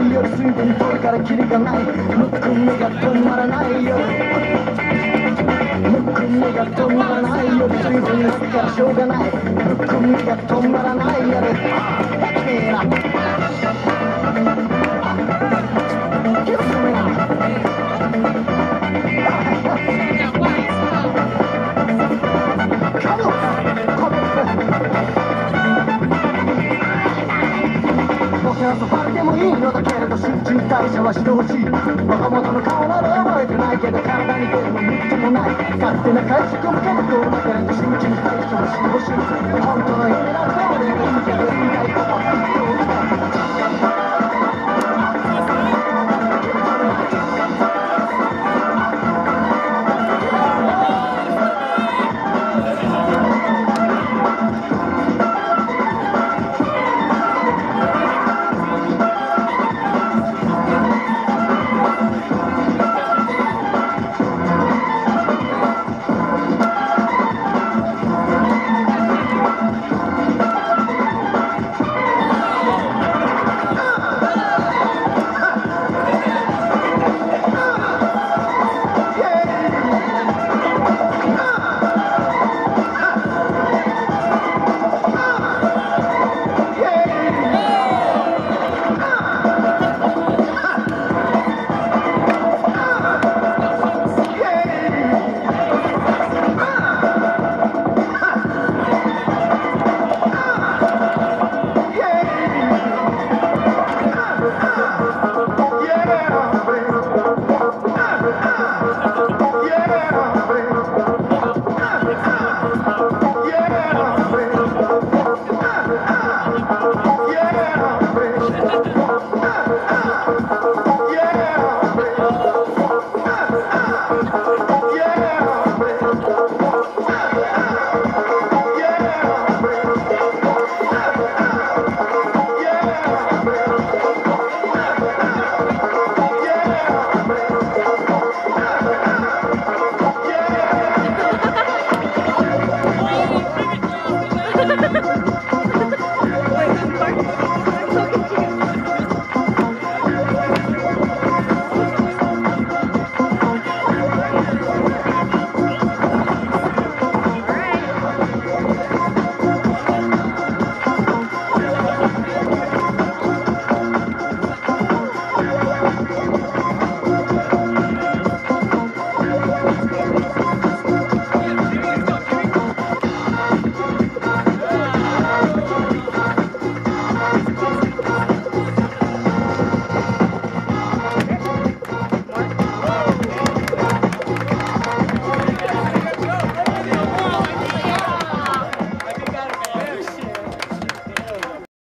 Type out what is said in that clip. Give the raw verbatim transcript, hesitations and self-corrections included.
ない夜水分取るからキリがないむくみが止まらない夜むくみが止まらない夜水分なくからしょうがないむくみが止まらない夜ヘッピーな気をつめな遊ばれてもいいのだけれど新陳代謝はしてほしい若者の顔など覚えてないけど体に出るのみっつもない勝手な回復も結構だけれど新陳代謝はしてほしい本当の意味なんて俺がいいけど言いたいことYeah!